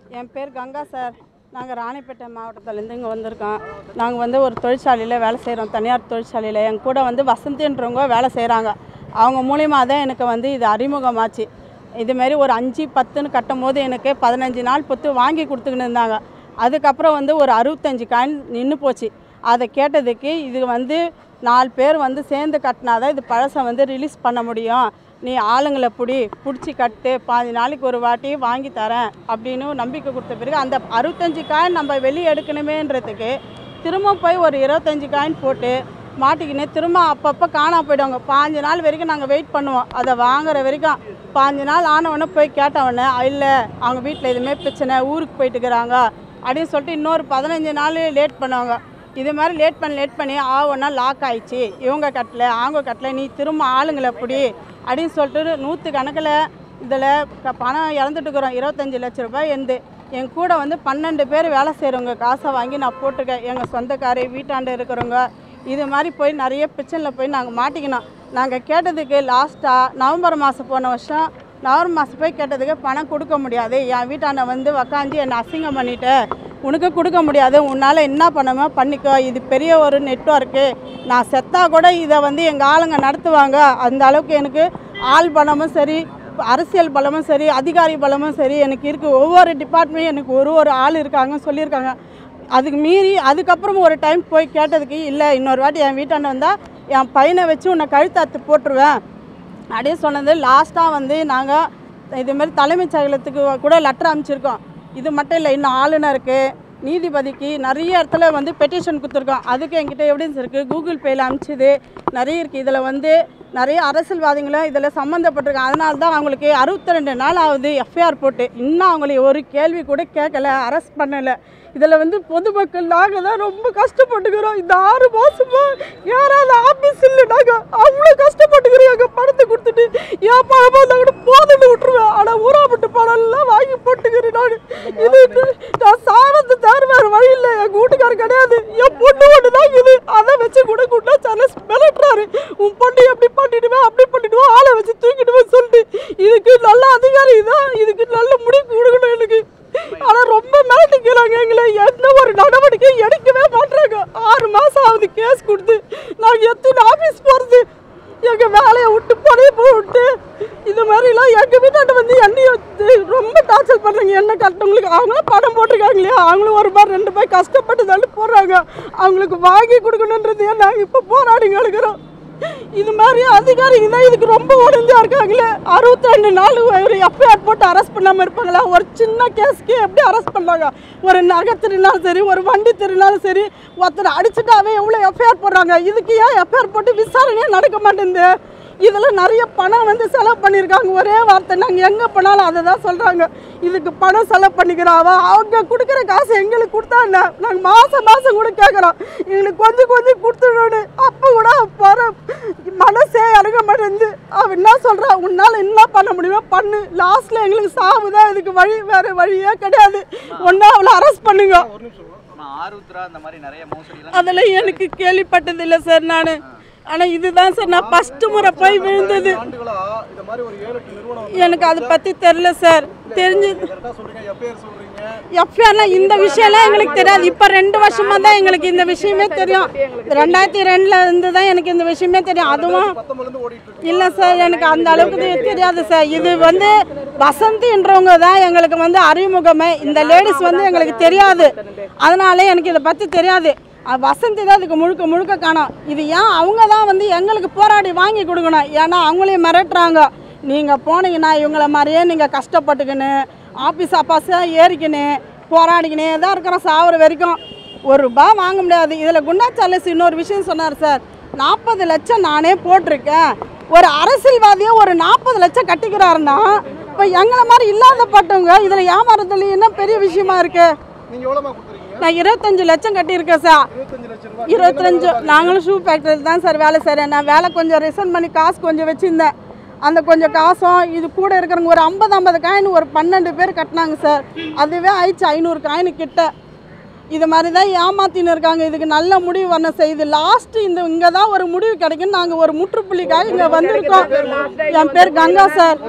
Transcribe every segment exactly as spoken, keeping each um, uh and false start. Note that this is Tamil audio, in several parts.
என் பேர் கங்கா சார். நாங்கள் ராணிப்பேட்டை மாவட்டத்திலேருந்து இங்கே வந்திருக்கோம். நாங்கள் வந்து ஒரு தொழிற்சாலையில் வேலை செய்கிறோம், தனியார் தொழிற்சாலையில். என் கூட வந்து வசந்தின்றவங்க வேலை செய்கிறாங்க. அவங்க மூலியமாக தான் எனக்கு வந்து இது அறிமுகமாச்சு. இதுமாரி ஒரு அஞ்சு பத்துன்னு கட்டும் போது எனக்கு பதினஞ்சு நாள் பொத்து வாங்கி கொடுத்துக்கின்னு இருந்தாங்க. அதுக்கப்புறம் வந்து ஒரு அறுபத்தஞ்சு காயின் நின்று போச்சு. அதை கேட்டதுக்கு இது வந்து நாலு பேர் வந்து சேர்ந்து கட்டினாதான் இது பழசை வந்து ரிலீஸ் பண்ண முடியும், நீ ஆளுங்களை பிடி பிடிச்சி கட்டு, பாஞ்சு நாளைக்கு ஒரு வாட்டி வாங்கி தரேன் அப்படின்னு நம்பிக்கை கொடுத்த பிறகு அந்த அறுபத்தஞ்சு காயின் நம்ம வெளியே எடுக்கணுமேன்றதுக்கு திரும்ப போய் ஒரு இருபத்தஞ்சி காயின் போட்டு மாட்டிக்கின்னு திரும்ப அப்பப்போ காணா போய்டுவாங்க. பாஞ்சு நாள் வரைக்கும் நாங்கள் வெயிட் பண்ணுவோம். அதை வாங்குற வரைக்கும் பாஞ்சு நாள் ஆனவொடனே போய் கேட்டவொடனே இல்லை அவங்க வீட்டில் எதுவுமே பிரச்சனை, ஊருக்கு போயிட்டுக்கிறாங்க அப்படின்னு சொல்லிட்டு இன்னொரு பதினஞ்சு நாள் லேட் பண்ணுவாங்க. இது மாதிரி லேட் பண்ணி லேட் பண்ணி ஆவொன்னா லாக் ஆயிடுச்சு, இவங்க கட்டலை அவங்க கட்டலை, நீ திரும்ப ஆளுங்களை பிடி அப்படின்னு சொல்லிட்டு நூற்று கணக்கில் இதில் க பணம் இறந்துட்டுருக்குறோம். இருபத்தஞ்சி லட்ச ரூபாய் இருந்து என் கூட வந்து பன்னெண்டு பேர் வேலை செய்கிறவங்க காசை வாங்கி நான் போட்டிருக்கேன். எங்கள் சொந்தக்காரி வீட்டாண்டு இருக்கிறவங்க இது மாதிரி போய் நிறைய பிரச்சனையில் போய் நாங்கள் மாட்டிக்கணும். நாங்கள் கேட்டதுக்கு லாஸ்ட்டாக நவம்பர் மாதம் போன வருஷம் நவம்பர் மாதம் போய் கேட்டதுக்கு பணம் கொடுக்க முடியாது, என் வீட்டாண்ட வந்து உக்காந்து என்னை அசிங்கம் பண்ணிவிட்டு உனக்கு கொடுக்க முடியாது, உன்னால் என்ன பண்ணணுமோ பண்ணிக்கோ, இது பெரிய ஒரு நெட்வொர்க்கு, நான் செத்தா கூட இதை வந்து எங்கள் ஆளுங்க நடத்துவாங்க, அந்த அளவுக்கு எனக்கு ஆள் பலமும் சரி அரசியல் பலமும் சரி அதிகாரி பலமும் சரி எனக்கு இருக்குது. ஒவ்வொரு டிபார்ட்மெண்ட்டும் எனக்கு ஒரு ஒரு ஆள் இருக்காங்கன்னு சொல்லியிருக்காங்க. அதுக்கு மீறி அதுக்கப்புறம் ஒரு டைம் போய் கேட்டதுக்கு இல்லை இன்னொரு வாட்டி என் வீட்டாண்ட வந்தால் என் பையனை வச்சு உன்னை கழுத்தாத்து போட்டுருவேன் அப்படின்னு சொன்னது. லாஸ்ட்டாக வந்து நாங்கள் இதுமாரி தலைமைச் செயலகத்துக்கு கூட லெட்டர் அனுப்பிச்சிருக்கோம். இது மட்டும் இல்லை, இன்னும் ஆளுநருக்கு நீதிபதிக்கு நிறைய இடத்துல வந்து பெட்டிஷன் கொடுத்துருக்கோம். அதுக்கு என்கிட்ட எவிடன்ஸ் இருக்குது, கூகுள் பேயில் அனுப்பிச்சிது நிறைய இருக்குது. இதில் வந்து நிறைய அரசியல்வாதிகளும் இதில் சம்மந்தப்பட்டிருக்காங்க. அதனால தான் அவங்களுக்கு அறுபத்தி ரெண்டு நாள் ஆகுது எஃப்ஐஆர் போட்டு, இன்னும் அவங்களை ஒரு கேள்வி கூட கேட்கலை, அரெஸ்ட் பண்ணலை. இதில் வந்து பொதுமக்கள் நாங்கள் தான் ரொம்ப கஷ்டப்பட்டுக்கிறோம். இந்த ஆறு மாதமா யாராவது ஆஃபீஸ் இல்லை, நாங்கள் அவ்வளோ கஷ்டப்பட்டுக்கிறோம். எங்கள் பணத்தை கொடுத்துட்டு என் பணமாக இருந்தால் கூட போதுன்னு விட்டுருவேன். ஆனால் ஊராப்பட்டு பணம்லாம் வாங்கி போட்டுக்கிறேன். நான் இது நான் சாவத்து தவிர வேறு வழி இல்லை. எங்கள் வீட்டுக்காரர் கிடையாது, என் பொண்ணு ஒன்று தான் இது. அதை வச்சு கூட கூட்டா சார்லஸ் மிரட்டுறாரு, உன் பொண்ணு எப்படி பண்ணிடுவேன் அப்படி பண்ணிடுவோம், ஆளை வச்சு தூக்கிடுவேன் சொல்லிட்டு. இதுக்கு நல்ல அதிகாரி தான், இதுக்கு நல்ல முடிவு கொடுக்கணும் எனக்கு. ஆனால் ரொம்ப மிரட்டிக்கிறாங்க எங்களை, எந்த ஒரு நடவடிக்கை எடுக்கவே மாட்டாங்க. ஆறு மாதம் ஆகுது கேஸ் கொடுத்து, நாங்கள் எத்தனை ஆஃபீஸ் போகிறது, எங்கள் வேலையை விட்டு பழைய போட்டு இது மாதிரிலாம் எங்கள் வீட்டாண்ட வந்து என்னையும் ரொம்ப டார்ச்சர் பண்ணுறாங்க. என்ன கட்டவங்களுக்கு அவங்களும் பணம் போட்டிருக்காங்க இல்லையா, அவங்களும் ஒரு மாதிரி ரெண்டு பேர் கஷ்டப்பட்டு தள்ளி போடுறாங்க. அவங்களுக்கு வாங்கி கொடுக்கணுன்றதையே நாங்கள் இப்போ போராடிங்க இருக்கிறோம். இது மாதிரி அதிகாரிங்க தான் இதுக்கு ரொம்ப ஒழுங்கா இருக்காங்களே. அறுபத்தி ரெண்டு நாள் ஒரு எஃப்ஐஆர் போட்டு அரெஸ்ட் பண்ணாமல் இருப்பாங்களா? ஒரு சின்ன கேஸ்க்கு எப்படி அரெஸ்ட் பண்ணாங்க? ஒரு நகை திருநாளும் சரி ஒரு வண்டி திருநாளும் சரி ஒருத்தர் அடிச்சுட்டாவே எவ்வளோ எஃப்ஐஆர் போடுறாங்க. இதுக்கு ஏன் எஃப்ஐஆர் போட்டு விசாரணையே நடக்க மாட்டேங்குது? இதில் நிறைய பணம் வந்து செலவு பண்ணியிருக்காங்க. ஒரே வார்த்தை, நாங்கள் எங்கே போனாலும் அதை தான் சொல்கிறாங்க, இதுக்கு பணம் செலவு பண்ணிக்கிறாவா, அவங்க கொடுக்குற காசு எங்களுக்கு கொடுத்தா என்ன, நாங்கள் மாதம் மாதம் கூட கேட்குறோம், எங்களுக்கு கொஞ்சம் கொஞ்சம் கொடுத்துடணும். அப்போ கூட போகிற மனசே இறங்க மாட்டேங்குது. அவன் என்ன சொல்கிறா, உன்னால் என்ன பண்ண முடியுமோ பண்ணு, லாஸ்ட்டில் எங்களுக்கு சாவு தான் இதுக்கு வழி, வேறு வழியே கிடையாது, ஒன்றா அவளை அரெஸ்ட் பண்ணுங்க. அதெல்லாம் எனக்கு கேள்விப்பட்டதில்லை சார் நான். ஆனால் இதுதான் சார் நான் ஃபஸ்ட்டு முறை போய் விழுந்தது. எனக்கு அதை பற்றி தெரில சார். தெரிஞ்சு எஃப்ஐஆர்லாம் இந்த விஷயம்லாம் எங்களுக்கு தெரியாது. இப்போ ரெண்டு வருஷமாக தான் எங்களுக்கு இந்த விஷயமே தெரியும். ரெண்டாயிரத்தி ரெண்டில் இருந்து தான் எனக்கு இந்த விஷயமே தெரியும். அதுவும் இல்லை சார், எனக்கு அந்த அளவுக்கு தெரியாது சார். இது வந்து வசந்தின்றவங்க தான் எங்களுக்கு வந்து அறிமுகமே. இந்த லேடிஸ் வந்து எங்களுக்கு தெரியாது, அதனால எனக்கு இதை பற்றி தெரியாது. வசந்தி தான் இதுக்கு முழுக்க முழுக்க காணும். இது ஏன் அவங்க தான் வந்து எங்களுக்கு போராடி வாங்கி கொடுக்கணும். ஏன்னா அவங்களையும் மிரட்டுறாங்க, நீங்கள் போனீங்கன்னா இவங்கள மாதிரியே நீங்கள் கஷ்டப்பட்டுக்கின்னு ஆஃபீஸ் அப்பாஸாக ஏறிக்கின்னு போராடிக்கினே தான் இருக்கிறோம் சாவர வரைக்கும். ஒரு ரூபா வாங்க முடியாது. இதில் குண்டா சார்லஸ் இன்னொரு விஷயம் சொன்னார் சார், நாற்பது லட்சம் நானே போட்டிருக்கேன். ஒரு அரசியல்வாதியை ஒரு நாற்பது லட்சம் கட்டிக்கிறாருன்னா இப்போ எங்களை மாதிரி இல்லாதப்பட்டவங்க இதில் ஏமாறுதல் என்ன பெரிய விஷயமா இருக்குது? நான் இருபத்தஞ்சு லட்சம் கட்டியிருக்கேன் சார். இருபத்தஞ்சு நாங்களும் ஷூ ஃபேக்டரியில் தான் சார் வேலை செய்கிறேன். நான் வேலை கொஞ்சம் ரிசைன் பண்ணி காசு கொஞ்சம் வச்சுருந்தேன். அந்த கொஞ்சம் காசும் இது கூட இருக்கிறவங்க ஒரு ஐம்பது ஐம்பது காயின் ஒரு பன்னெண்டு பேர் கட்டினாங்க சார். அதுவே ஆயிடுச்சு ஐநூறு காயின் கிட்ட. இது மாதிரி தான் ஏமாத்தின்னு இருக்காங்க. இதுக்கு நல்ல முடிவு வரணும் செய்யுது. லாஸ்ட்டு இந்த இங்கே தான் ஒரு முடிவு கிடைக்கும். நாங்கள் ஒரு முற்றுப்புள்ளிக்காக இங்கே வந்திருக்கோம். என் பேர் கங்கா சார்.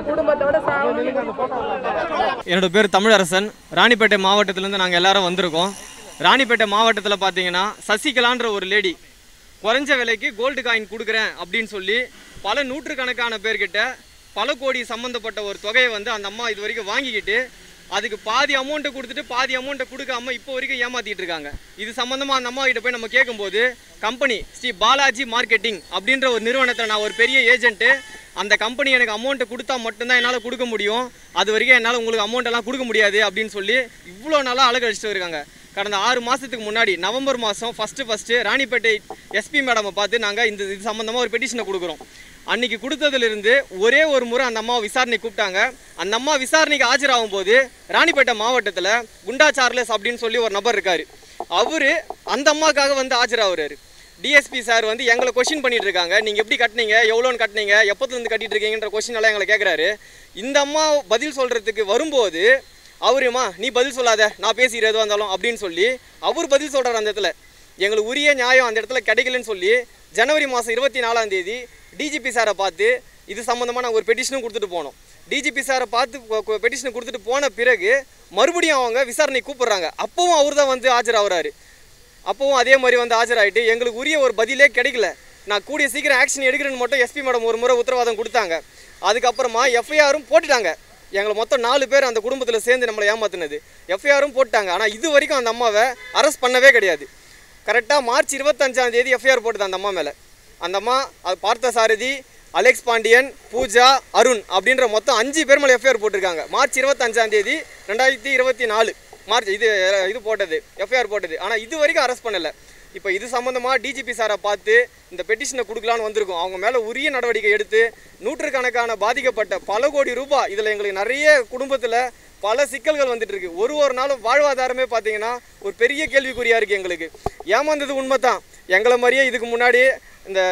என்னோட பேர் தமிழரசன். ராணிப்பேட்டை மாவட்டத்திலேருந்து நாங்கள் எல்லாரும் வந்திருக்கோம். ராணிப்பேட்டை மாவட்டத்தில் பார்த்தீங்கன்னா சசிகலான்ற ஒரு லேடி குறைஞ்ச விலைக்கு கோல்டு காயின் கொடுக்குறேன் அப்படின்னு சொல்லி பல நூற்றுக்கணக்கான பேர்கிட்ட பல கோடி சம்மந்தப்பட்ட ஒரு தொகையை வந்து அந்த அம்மா இது வரைக்கும் வாங்கிக்கிட்டு அதுக்கு பாதி அமௌண்ட்டை கொடுத்துட்டு பாதி அமௌண்ட்டை கொடுக்காம இப்போ வரைக்கும் ஏமாற்றிட்டு இருக்காங்க. இது சம்மந்தமாக அந்த அம்மா கிட்ட போய் நம்ம கேட்கும்போது கம்பெனி ஸ்ரீ பாலாஜி மார்க்கெட்டிங் அப்படின்ற ஒரு நிறுவனத்தில் நான் ஒரு பெரிய ஏஜென்ட்டு, அந்த கம்பெனி எனக்கு அமௌண்ட்டை கொடுத்தா மட்டும்தான் என்னால் கொடுக்க முடியும், அது வரைக்கும் என்னால் உங்களுக்கு அமௌண்ட்டெல்லாம் கொடுக்க முடியாது அப்படின்னு சொல்லி இவ்வளோ நாளாக அழகழிச்சிட்டு இருக்காங்க. கடந்த ஆறு மாதத்துக்கு முன்னாடி நவம்பர் மாதம் ஃபஸ்ட்டு ஃபஸ்ட்டு ராணிப்பேட்டை எஸ்பி மேடமை பார்த்து நாங்கள் இந்த இது சம்மந்தமாக ஒரு பெட்டிஷனை கொடுக்குறோம். அன்றைக்கி கொடுத்ததுலேருந்து ஒரே ஒரு முறை அந்த அம்மாவை விசாரணை கூப்பிட்டாங்க. அந்த அம்மா விசாரணைக்கு ஆஜராகும் போது ராணிப்பேட்டை மாவட்டத்தில் குண்டா சார்லஸ் அப்படின்னு சொல்லி ஒரு நபர் இருக்கார். அவர் அந்த அம்மாவுக்காக வந்து ஆஜராகிறாரு. டிஎஸ்பி சார் வந்து எங்களை கொஸ்டின் பண்ணிட்டு இருக்காங்க. நீங்கள் எப்படி கட்டினீங்க, எவ்வளோன்னு கட்டினீங்க, எப்போத்துலேருந்து கட்டிட்டு இருக்கீங்கன்ற கொஸ்டின் எல்லாம் எங்களை கேட்குறாரு. இந்த அம்மா பதில் சொல்கிறதுக்கு வரும்போது அவருமா நீ பதில் சொல்லாத, நான் பேசிக்கிறதோ வந்தாலும் அப்படின்னு சொல்லி அவர் பதில் சொல்கிறார். அந்த இடத்துல எங்களுக்கு உரிய நியாயம் அந்த இடத்துல கிடைக்கலன்னு சொல்லி ஜனவரி மாதம் இருபத்தி நாலாம் தேதி டிஜிபி சாரை பார்த்து இது சம்மந்தமாக நாங்கள் ஒரு பெட்டிஷனும் கொடுத்துட்டு போனோம். டிஜிபி சாரை பார்த்து பெட்டிஷனை கொடுத்துட்டு போன பிறகு மறுபடியும் அவங்க விசாரணை கூப்பிட்றாங்க. அப்போவும் அவர் தான் வந்து ஆஜராகிறாரு. அப்போவும் அதே மாதிரி வந்து ஆஜராகிட்டு எங்களுக்கு உரிய ஒரு பதிலே கிடைக்கல, நான் கூடிய சீக்கிரம் ஆக்ஷன் எடுக்கிறேன்னு மட்டும் எஸ்பி மேடம் ஒரு முறை உத்தரவாதம் கொடுத்தாங்க. அதுக்கப்புறமா எஃப்ஐஆரும் போட்டுட்டாங்க. எங்களை மொத்தம் நாலு பேர் அந்த குடும்பத்தில் சேர்ந்து நம்மளை ஏமாத்தினது எஃப்ஐஆரும் போட்டாங்க. ஆனால் இது வரைக்கும் அந்த அம்மாவை அரெஸ்ட் பண்ணவே கிடையாது. கரெக்டாக மார்ச் இருபத்தஞ்சாம் தேதி எஃப்ஐஆர் போட்டுது அந்த அம்மா மேலே. அந்த அம்மா அது பார்த்த சாரதி, அலெக்ஸ் பாண்டியன், பூஜா, அருண் அப்படின்ற மொத்தம் அஞ்சு பேர் மேலே எஃப்ஐஆர் போட்டிருக்காங்க. மார்ச் இருபத்தஞ்சாம் தேதி ரெண்டாயிரத்தி இருபத்தி நாலு மார்ச் இது இது போட்டது எஃப்ஐஆர் போட்டது. ஆனால் இது வரைக்கும் அரெஸ்ட் பண்ணலை. இப்போ இது சம்மந்தமாக டிஜிபி சாரை பார்த்து இந்த பெட்டிஷனை கொடுக்கலான்னு வந்திருக்கோம். அவங்க மேலே உரிய நடவடிக்கை எடுத்து நூற்றுக்கணக்கான பாதிக்கப்பட்ட பல கோடி ரூபாய், இதில் எங்களுக்கு நிறைய குடும்பத்தில் பல சிக்கல்கள் வந்துட்டு இருக்கு. ஒரு ஒரு நாளும் வாழ்வாதாரமே பார்த்தீங்கன்னா ஒரு பெரிய கேள்விக்குறியாக இருக்குது எங்களுக்கு. ஏமாந்தது உண்மை தான். எங்களை மாதிரியே இதுக்கு முன்னாடி இந்த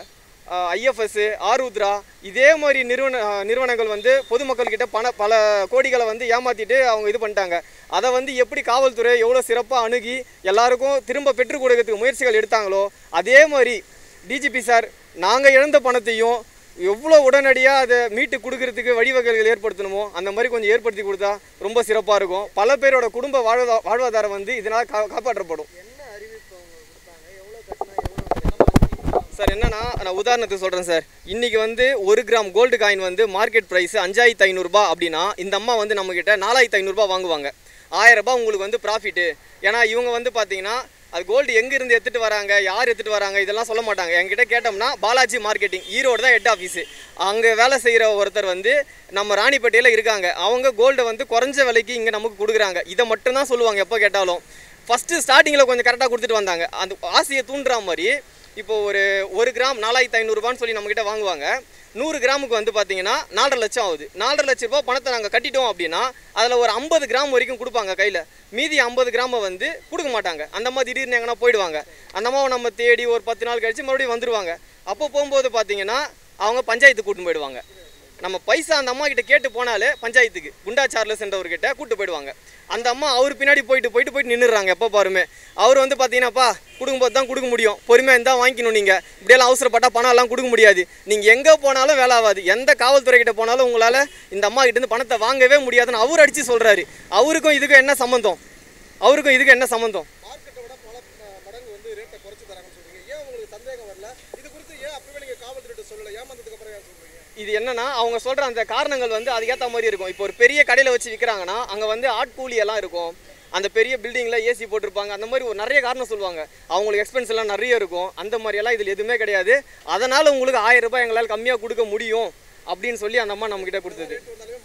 ஐஎஃப்எஸ், ஆருத்ரா இதே மாதிரி நிறுவன நிறுவனங்கள் வந்து பொதுமக்கள்கிட்ட பண பல கோடிகளை வந்து ஏமாற்றிட்டு அவங்க இது பண்ணிட்டாங்க. அதை வந்து எப்படி காவல்துறை எவ்வளோ சிறப்பாக அணுகி எல்லாருக்கும் திரும்ப பெற்றுக் கொடுக்கறதுக்கு முயற்சிகள் எடுத்தாங்களோ அதே மாதிரி டிஜிபி சார் நாங்கள் இழந்த பணத்தையும் எவ்வளோ உடனடியாக அதை மீட்டு கொடுக்கறதுக்கு வழிவகைகள் ஏற்படுத்தணுமோ அந்த மாதிரி கொஞ்சம் ஏற்படுத்தி கொடுத்தா ரொம்ப சிறப்பாக இருக்கும். பல பேரோட குடும்ப வாழ்வா வாழ்வாதாரம் வந்து இதனால் கா காப்பாற்றப்படும். சார் என்னன்னா நான் உதாரணத்துக்கு சொல்கிறேன் சார். இன்றைக்கி வந்து ஒரு கிராம் கோல்டு காயின் வந்து மார்க்கெட் ப்ரைஸ் அஞ்சாயிரத்து ஐநூறுரூபா அப்படின்னா இந்த அம்மா வந்து நம்மக்கிட்ட நாலாயிரத்து ஐநூறுரூபா வாங்குவாங்க. ஆயிரரூபா உங்களுக்கு வந்து ப்ராஃபிட்டு. ஏன்னா இவங்க வந்து பார்த்தீங்கன்னா அது கோல்டு எங்கேருந்து எடுத்துகிட்டு வராங்க, யார் எடுத்துகிட்டு வராங்க இதெல்லாம் சொல்ல மாட்டாங்க. என்கிட்ட கேட்டோம்னா பாலாஜி மார்க்கெட்டிங் ஈரோடு தான் ஹெட் ஆஃபீஸு. அங்கே வேலை செய்கிற ஒருத்தர் வந்து நம்ம ராணிப்பேட்டையில் இருக்காங்க. அவங்க கோல்டை வந்து குறைஞ்ச விலைக்கு இங்கே நமக்கு கொடுக்குறாங்க. இதை மட்டும்தான் சொல்லுவாங்க எப்போ கேட்டாலும். ஃபஸ்ட்டு ஸ்டார்டிங்கில் கொஞ்சம் கரெக்டாக கொடுத்துட்டு வந்தாங்க. அந்த ஆசையை தூண்டுற மாதிரி இப்போ ஒரு ஒரு கிராம் நாலாயிரத்து ஐநூறுரூபான்னு சொல்லி நம்மக்கிட்ட வாங்குவாங்க. நூறு கிராமுக்கு வந்து பார்த்தீங்கன்னா நாலரை லட்சம் ஆகுது. நாலரை லட்ச ரூபா பணத்தை நாங்கள் கட்டிட்டோம் அப்படின்னா அதில் ஒரு ஐம்பது கிராம் வரைக்கும் கொடுப்பாங்க கையில். மீதி ஐம்பது கிராமை வந்து கொடுக்க மாட்டாங்க. அந்த மாதிரி திடீர்னு எங்கன்னா போயிடுவாங்க. அந்த அம்மாவை நம்ம தேடி ஒரு பத்து நாள் கழித்து மறுபடியும் வந்துடுவாங்க. அப்போ போகும்போது பார்த்தீங்கன்னா அவங்க பஞ்சாயத்து கூட்டின்னு போயிடுவாங்க. நம்ம பைசா அந்த அம்மா கிட்ட கேட்டு போனாலே பஞ்சாயத்துக்கு குண்டா சார்லஸ் என்றவர்கிட்ட கூப்பிட்டு போயிடுவாங்க. அந்த அம்மா அவர் பின்னாடி போயிட்டு போயிட்டு போயிட்டு நின்றுறாங்க எப்போ பாருமே. அவர் வந்து பார்த்தீங்கன்னாப்பா கொடுக்கும்போது தான் கொடுக்க முடியும், பொறுமையாக இருந்தால் வாங்கிக்கணும், நீங்கள் இப்படியெல்லாம் அவசரப்பட்டால் பணம் எல்லாம் கொடுக்க முடியாது, நீங்கள் எங்கே போனாலும் வேலை ஆகாது, எந்த காவல்துறை கிட்ட போனாலும் உங்களால் இந்த அம்மா கிட்டேருந்து பணத்தை வாங்கவே முடியாதுன்னு அவர் அடித்து சொல்கிறாரு. அவருக்கும் இதுக்கும் என்ன சம்மந்தம்? அவருக்கும் இதுக்கும் என்ன சம்மந்தம்? இது என்னன்னா அவங்க சொல்கிற அந்த காரணங்கள் வந்து அதுக்கேற்ற மாதிரி இருக்கும். இப்போ ஒரு பெரிய கடையில் வச்சு விற்கிறாங்கன்னா அங்கே வந்து ஆட்கூலி எல்லாம் இருக்கும். அந்த பெரிய பில்டிங்கில் ஏசி போட்டிருப்பாங்க. அந்த மாதிரி ஒரு நிறைய காரணம் சொல்லுவாங்க. அவங்களுக்கு எக்ஸ்பென்ஸ் எல்லாம் நிறைய இருக்கும். அந்த மாதிரியெல்லாம் இதில் எதுவுமே கிடையாது. அதனால் உங்களுக்கு ஆயிரம் ரூபாய் எங்களால் கம்மியாக கொடுக்க முடியும் அப்படின்னு சொல்லி அந்த அம்மா நம்மகிட்ட கொடுத்தது.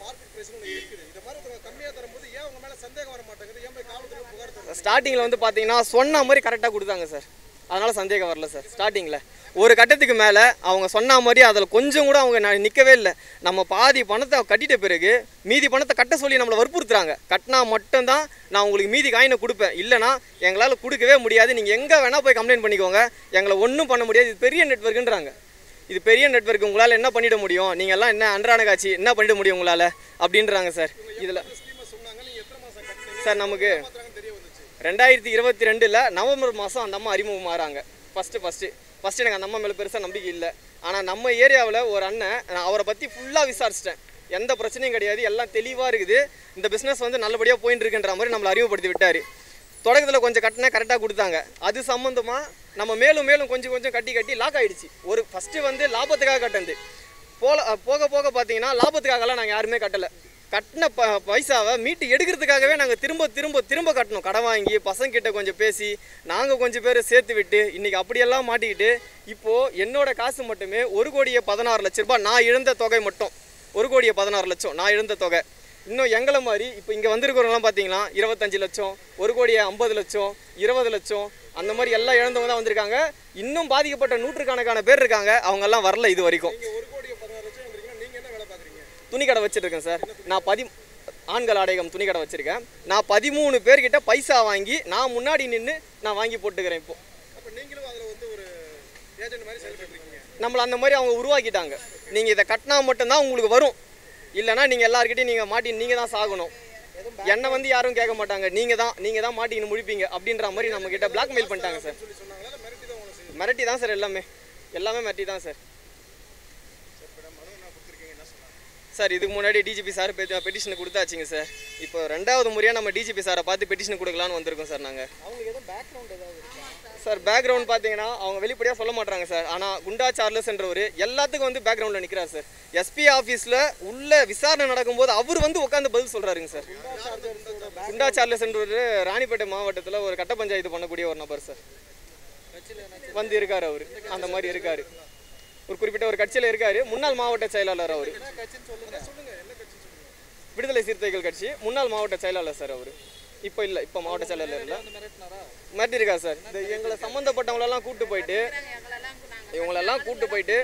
ஸ்டார்டிங்கில் வந்து பார்த்தீங்கன்னா சொன்ன மாதிரி கரெக்டாக கொடுத்தாங்க சார். அதனால் சந்தேகம் வரல சார். ஸ்டார்டிங்கில் ஒரு கட்டத்துக்கு மேலே அவங்க சொன்ன மாதிரி அதில் கொஞ்சம் கூட அவங்க நிற்கவே இல்லை. நம்ம பாதி பணத்தை கட்டிட்ட பிறகு மீதி பணத்தை கட்ட சொல்லி நம்மளை வற்புறுத்துறாங்க. கட்டினா மட்டும்தான் நான் உங்களுக்கு மீதி காயினை கொடுப்பேன், இல்லைனா எங்களால் கொடுக்கவே முடியாது, நீங்கள் எங்கே வேணால் போய் கம்ப்ளைண்ட் பண்ணிக்கோங்க, எங்களை ஒன்றும் பண்ண முடியாது, இது பெரிய நெட்வொர்க்குன்றாங்க. இது பெரிய நெட்வொர்க், உங்களால் என்ன பண்ணிட முடியும், நீங்கள் எல்லாம் என்ன அன்றாட காட்சி என்ன பண்ணிட முடியும் உங்களால் அப்படின்றாங்க சார். இதில் சார் நமக்கு ரெண்டாயிரத்தி இருபத்தி ரெண்டில் நவம்பர் மாதம் அந்த அம்மா அறிமுகமாகறாங்க. ஃபஸ்ட்டு ஃபஸ்ட்டு ஃபஸ்ட்டு எனக்கு அந்த அம்மா மேலே பெருசாக நம்பிக்கை இல்லை. ஆனால் நம்ம ஏரியாவில் ஒரு அண்ணன், நான் அவரை பற்றி ஃபுல்லாக விசாரிச்சிட்டேன். எந்த பிரச்சனையும் கிடையாது, எல்லாம் தெளிவாக இருக்குது, இந்த பிஸ்னஸ் வந்து நல்லபடியாக போயின்னு இருக்குன்ற மாதிரி நம்மளை அறிமுகப்படுத்தி விட்டார். தொடக்கத்தில் கொஞ்சம் கட்டினா கரெக்டாக கொடுத்தாங்க. அது சம்மந்தமாக நம்ம மேலும் மேலும் கொஞ்சம் கொஞ்சம் கட்டி கட்டி லாக் ஆகிடுச்சு. ஒரு ஃபஸ்ட்டு வந்து லாபத்துக்காக கட்டினது போல போக போக பார்த்தீங்கன்னா லாபத்துக்காகலாம் நாங்கள் யாருமே கட்டலை. கட்டின ப பைசாவை மீட்டு எடுக்கிறதுக்காகவே நாங்கள் திரும்ப திரும்ப திரும்ப கட்டணும். கடன் வாங்கி பசங்கிட்ட கொஞ்சம் பேசி நாங்கள் கொஞ்சம் பேர் சேர்த்து விட்டு இன்றைக்கி அப்படியெல்லாம் மாட்டிக்கிட்டு இப்போது என்னோட காசு மட்டுமே ஒரு கோடியே பதினாறு லட்ச ரூபாய். நான் இழந்த தொகை மட்டும் ஒரு கோடியே பதினாறு லட்சம் நான் இழந்த தொகை. இன்னும் எங்களை மாதிரி இப்போ இங்கே வந்திருக்கிறவங்களாம் பார்த்தீங்கன்னா இருபத்தஞ்சி லட்சம், ஒரு கோடியே ஐம்பது லட்சம், இருபது லட்சம் அந்த மாதிரி எல்லாம் இழந்தவங்க தான் வந்திருக்காங்க. இன்னும் பாதிக்கப்பட்ட நூற்றுக்கணக்கான பேர் இருக்காங்க, அவங்கெல்லாம் வரல இது வரைக்கும். துணிக்கடை வச்சுருக்கேன் சார். நான் பதி ஆண்கள் ஆடைகம் துணிக்கடை வச்சுருக்கேன். நான் பதிமூணு பேர்கிட்ட பைசா வாங்கி நான் முன்னாடி நின்று நான் வாங்கி போட்டுக்கிறேன். இப்போ நம்மளை அந்த மாதிரி அவங்க உருவாக்கிட்டாங்க. நீங்கள் இதை கட்டினா மட்டும்தான் உங்களுக்கு வரும், இல்லைனா நீங்கள் எல்லாருக்கிட்டையும் நீங்கள் மாட்டி நீங்கள் தான் சாகணும். என்னை வந்து யாரும் கேட்க மாட்டாங்க, நீங்கள் தான் நீங்கள் தான் மாட்டின்னு முடிப்பீங்க அப்படின்ற மாதிரி நம்மக்கிட்ட பிளாக்மெயில் பண்ணிட்டாங்க சார். மிரட்டி தான் சார், எல்லாமே எல்லாமே மிரட்டி தான் சார். சார் இதுக்கு முன்னாடி டிஜிபி சார் பெட்டிஷன் கொடுத்தாச்சுங்க சார். இப்போ ரெண்டாவது முறையாக நம்ம டிஜிபி சாரை பார்த்து பெட்டிஷன் கொடுக்கலான்னு வந்திருக்கோம் சார். நாங்கள் சார் பேக்ரவுண்ட் பார்த்தீங்கன்னா அவங்க வெளிப்படையாக சொல்ல மாட்டாங்க சார். ஆனால் குண்டா சார்லஸ்ன்றவர் எல்லாத்துக்கும் வந்து பேக்ரவுண்டில் நிற்கிறார் சார். எஸ்பி ஆஃபீஸில் உள்ள விசாரணை நடக்கும்போது அவர் வந்து உட்காந்து பதில் சொல்கிறாருங்க சார். குண்டா சார்லஸ்ன்றவர் ராணிப்பேட்டை மாவட்டத்தில் ஒரு கட்ட பஞ்சாயத்து பண்ணக்கூடிய ஒரு நபர் சார். வந்து இருக்கார் அவர், அந்த மாதிரி இருக்கார். ஒரு குறிப்பிட்ட ஒரு கட்சியில் இருக்கார். முன்னாள் மாவட்ட செயலாளர் அவர். விடுதலை சிறுத்தைகள் கட்சி முன்னாள் மாவட்ட செயலாளர் சார் அவர். இப்போ இல்லை, இப்போ மாவட்ட செயலாளர் இல்லை, மிரட்டிருக்கா சார். இந்த எங்களை சம்மந்தப்பட்டவங்களெல்லாம் கூப்பிட்டு போயிட்டு இவங்களெல்லாம் கூப்பிட்டு போயிட்டு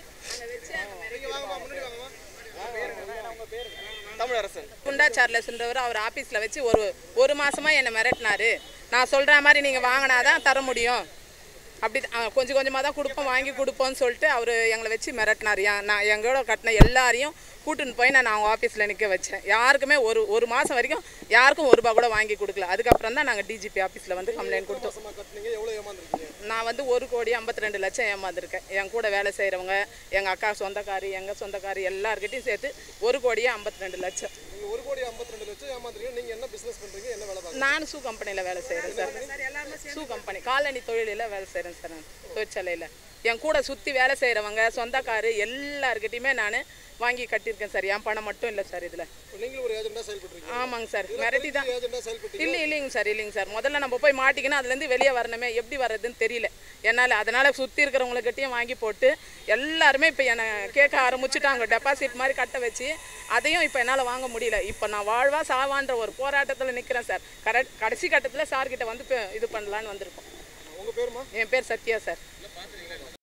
தமிழரசன் குண்டா சார்லஸ்ன்றவர் அவர் ஆஃபீஸில் வச்சு ஒரு ஒரு மாதமாக என்னை மிரட்டினாரு. நான் சொல்கிற மாதிரி நீங்கள் வாங்கினாதான் தர முடியும், அப்படி கொஞ்சம் கொஞ்சமாக தான் கொடுப்போம், வாங்கி கொடுப்போம்னு சொல்லிட்டு அவர் எங்களை வச்சு மிரட்டினார். நான் எங்களோட கட்டின எல்லாரையும் கூட்டுன்னு போய் நான் அவங்க ஆஃபீஸில் நிற்க வச்சேன். யாருக்குமே ஒரு ஒரு மாதம் வரைக்கும் யாருக்கும் ஒரு ரூபா கூட வாங்கி கொடுக்கல. அதுக்கப்புறம் தான் நாங்கள் டிஜிபி ஆஃபீஸில் வந்து கம்ப்ளைண்ட் கொடுத்தோம். நான் வந்து ஒரு கோடி ஐம்பத்தி ரெண்டு லட்சம் ஏமாந்துருக்கேன். என் கூட வேலை செய்கிறவங்க, எங்கள் அக்கா சொந்தக்காரி, எங்கள் சொந்தக்காரி எல்லாருக்கிட்டையும் சேர்த்து ஒரு கோடியே ஐம்பத்தி ரெண்டு லட்சம். ஒரு கோடி ஐம்பத்தி ரெண்டு லட்சம் ஏமாந்துறீங்க. நீங்கள் என்ன பிஸ்னஸ் பண்ணுறீங்க, என்ன வேலை பார்க்குறீங்க? நான் ஷூ கம்பெனியில் வேலை செய்கிறேன் சார். ஷூ கம்பெனி காலனி தொழிலில் வேலை செய்கிறேன் சார். நான் தொழிற்சாலையில் என் கூட சுற்றி வேலை செய்கிறவங்க சொந்தக்காரு எல்லாருக்கிட்டையுமே நான் வாங்கி கட்டியிருக்கேன் சார். என் பணம் மட்டும் இல்லை சார் இதில். நீங்களும் ஒரு ஏஜெண்டாக செயல்படுறீங்க? ஆமாங்க சார், மிரட்டி தான். ஏஜெண்டாக செயல்படுறீங்க? இல்லை இல்லைங்க சார், இல்லைங்க சார். முதல்ல நம்ம போய் மாட்டிக்கணும், அதுலேருந்து வெளியே வரணுமே, எப்படி வர்றதுன்னு தெரியல என்னால். அதனால் சுற்றி இருக்கிறவங்கக்கிட்டையும் வாங்கி போட்டு எல்லாருமே இப்போ என்னை கேட்க ஆரம்பிச்சுட்டாங்க. டெபாசிட் மாதிரி கட்ட வச்சு அதையும் இப்போ என்னால் வாங்க முடியல. இப்போ நான் வாழ்வா சாவான்ற ஒரு போராட்டத்தில் நிற்கிறேன் சார். கரெக்ட் கடைசி கட்டத்தில் சார்கிட்ட வந்து இது பண்ணலான்னு வந்திருக்கோம். உங்கள் பேருமா? என் பேர் சத்யா சார்.